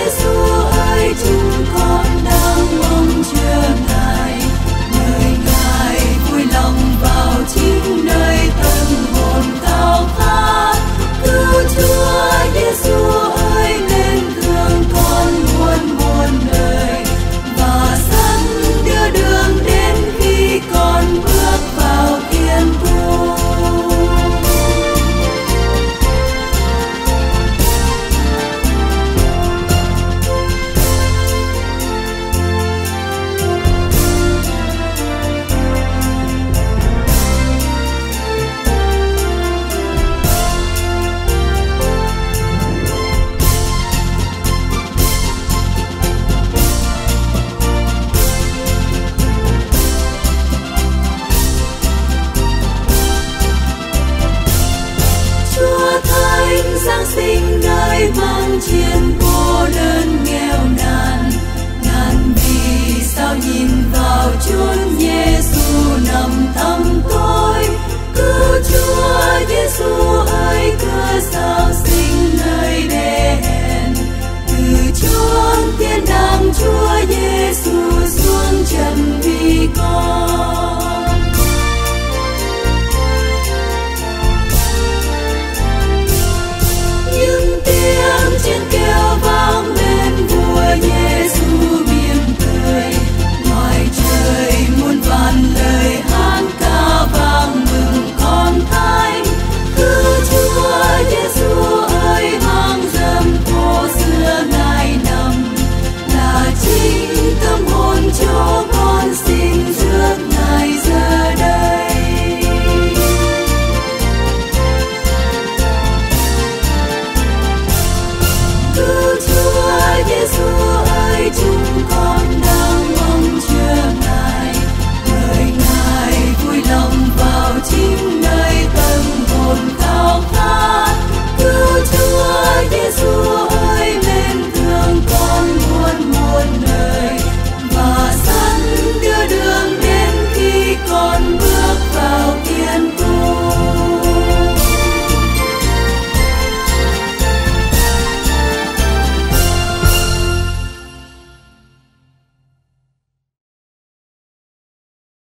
Giêsu ơi, chúng con đang mong chờ Ngài, mời Ngài vui lòng vào chính nơi tâm hồn khao khát. Cứu Chúa Giêsu ơi, nên thương con muôn muôn đời và dẫn đưa đường đến khi con bước vào thiên thu. Giáng sinh nơi vang chiến